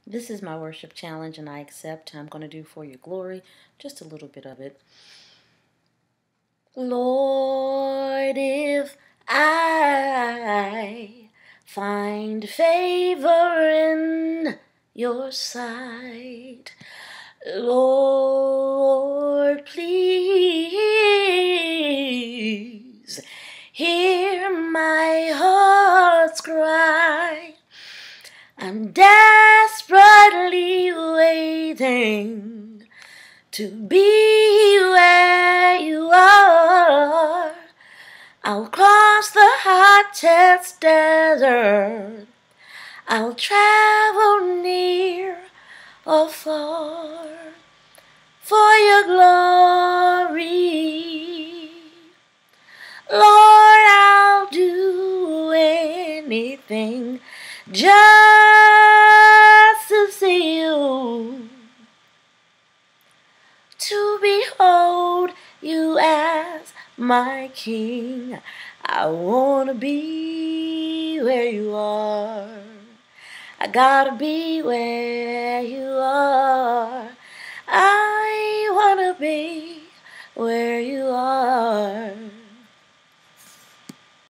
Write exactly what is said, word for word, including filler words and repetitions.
This is my worship challenge, and I accept. I'm going to do for your glory, just a little bit of it. Lord, if I find favor in your sight, Lord, please hear my heart's cry. I'm desperately waiting to be where you are. I'll cross the hottest desert. I'll travel near or far for your glory. Lord, I'll do anything just to see you, to behold you as my King. I want to be where you are. I gotta be where you are. I want to be where you are.